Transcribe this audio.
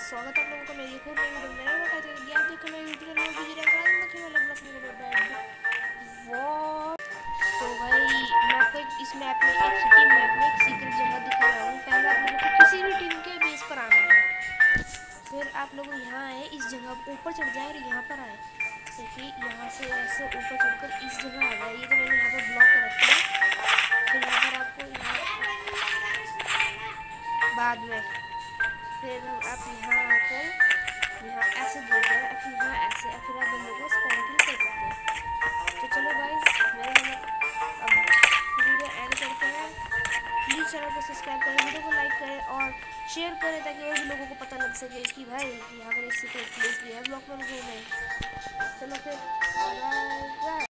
स्वागत है आप लोगों का मेरी एक और नई वीडियो में। आप देखो मैं यूट्यूब में वीडियो रैंक रहा हूं कि अलग अलग मेरे बैड वो। तो भाई मैं आपको इस मैप में एक सिटी मैप में एक सीक्रेट जगह दिखा रहा हूं। पहले आप लोगों को किसी भी टीम के बेस पर आना है, फिर आप लोग यहाँ आए, इस जगह ऊपर चढ़ जाए और यहाँ पर आए। देखिए यहाँ से ऐसे ऊपर चढ़कर इस जगह आ गया। ये तो मैंने यहाँ पर ब्लॉक कर रखा है। फिर यहाँ पर आपको बाद में फिर आप यहाँ आकर यहाँ ऐसे गिर गए, फिर यहाँ ऐसे, फिर आप बंदे को स्पॉन किल कर सकते हैं। तो चलो गाइस मेरे अब वीडियो एंड करते हैं। प्लीज़ चैनल को सब्सक्राइब करें, वीडियो को लाइक करें और शेयर करें ताकि और भी लोगों को पता लग सके कि भाई यहाँ पर एक सीक्रेट प्लेस भी है ब्लॉक में घूमे। चलो फिर बाय।